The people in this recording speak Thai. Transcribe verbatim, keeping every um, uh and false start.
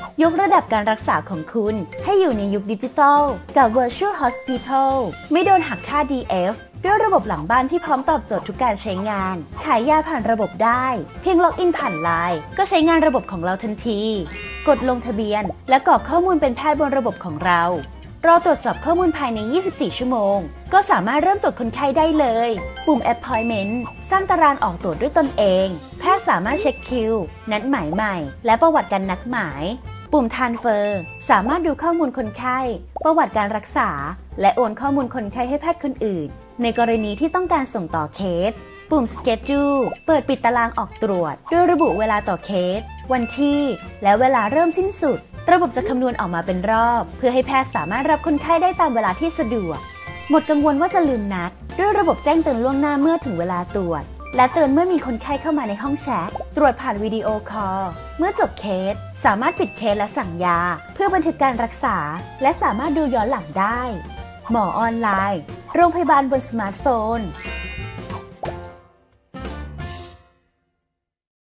ยกระดับการรักษาของคุณให้อยู่ในยุคดิจิทัลกับ Virtual Hospital ไม่โดนหักค่า ดี เอฟ ด้วยระบบหลังบ้านที่พร้อมตอบโจทย์ทุกการใช้งานขายยาผ่านระบบได้เพียงล็อกอินผ่านไลน์ก็ใช้งานระบบของเราทันทีกดลงทะเบียนและกรอกข้อมูลเป็นแพทย์บนระบบของเรารอตรวจสอบข้อมูลภายใน ยี่สิบสี่ ชั่วโมงก็สามารถเริ่มตรวจคนไข้ได้เลยปุ่ม Appointment สร้างตารางออกตรวจด้วยตนเองแพทย์สามารถเช็คคิวนัดหมายใหม่และประวัติการนัดหมายปุ่ม Transfer สามารถดูข้อมูลคนไข้ประวัติการรักษาและโอนข้อมูลคนไข้ให้แพทย์คนอื่นในกรณีที่ต้องการส่งต่อเคสปุ่ม Schedule เปิดปิดตารางออกตรวจโดยระบุเวลาต่อเคสวันที่และเวลาเริ่มสิ้นสุดระบบจะคำนวณออกมาเป็นรอบเพื่อให้แพทย์สามารถรับคนไข้ได้ตามเวลาที่สะดวกหมดกังวลว่าจะลืมนัดด้วยระบบแจ้งเตือนล่วงหน้าเมื่อถึงเวลาตรวจและเตือนเมื่อมีคนไข้เข้ามาในห้องแชทตรวจผ่านวิดีโอคอลเมื่อจบเคสสามารถปิดเคสและสั่งยาเพื่อบันทึกการรักษาและสามารถดูย้อนหลังได้หมอออนไลน์โรงพยาบาลบนสมาร์ทโฟน